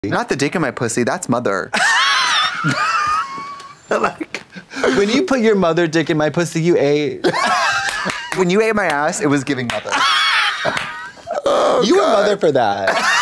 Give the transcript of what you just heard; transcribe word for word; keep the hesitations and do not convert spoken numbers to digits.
Not the dick in my pussy, that's mother. Like, when you put your mother dick in my pussy, you ate. When you ate my ass, it was giving mother. Oh, you God. were mother for that.